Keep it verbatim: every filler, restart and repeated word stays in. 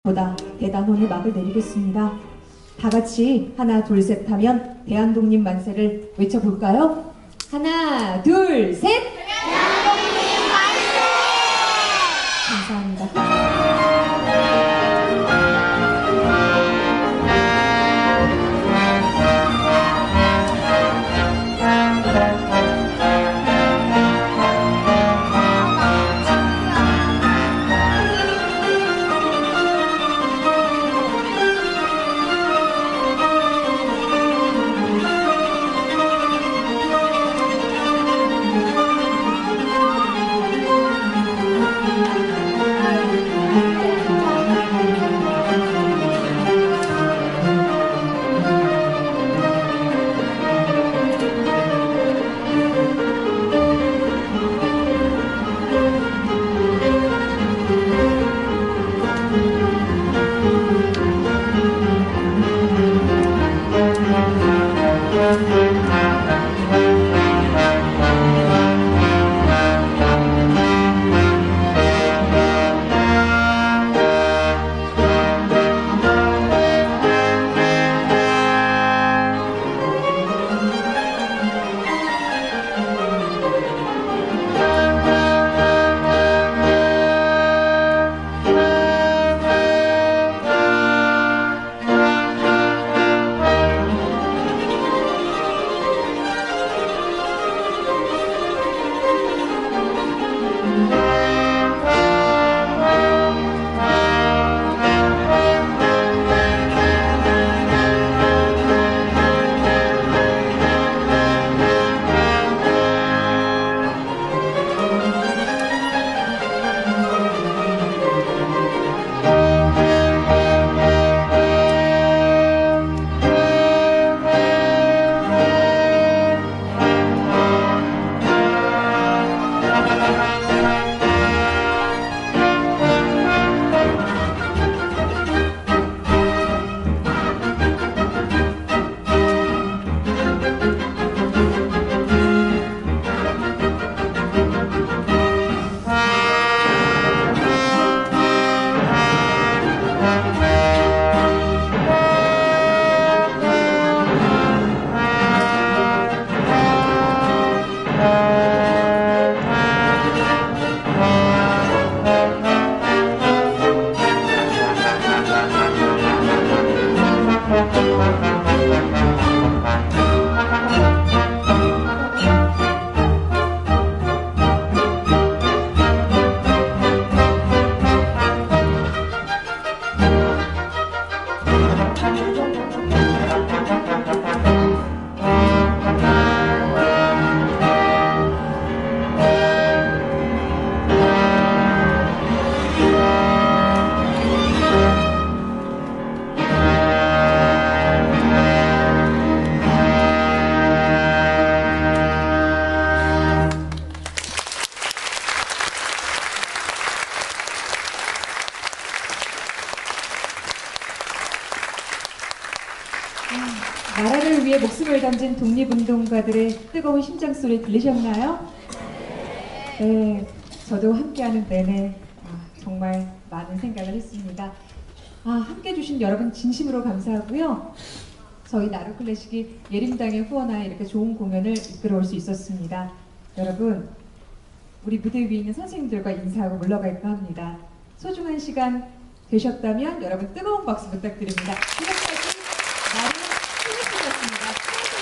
보다 대단원의 막을 내리겠습니다. 다 같이 하나 둘 셋 하면 대한독립 만세를 외쳐볼까요? 하나 둘 셋! 대한독립 만세! 감사합니다. 나라를 위해 목숨을 던진 독립운동가들의 뜨거운 심장소리 들리셨나요? 네, 저도 함께하는 내내 아, 정말 많은 생각을 했습니다. 아, 함께 해주신 여러분 진심으로 감사하고요. 저희 나루클래식이 예림당의 후원하에 이렇게 좋은 공연을 이끌어올 수 있었습니다. 여러분, 우리 무대 위에 있는 선생님들과 인사하고 물러갈까 합니다. 소중한 시간 되셨다면 여러분 뜨거운 박수 부탁드립니다. 지금까지 나루 클래식이었습니다.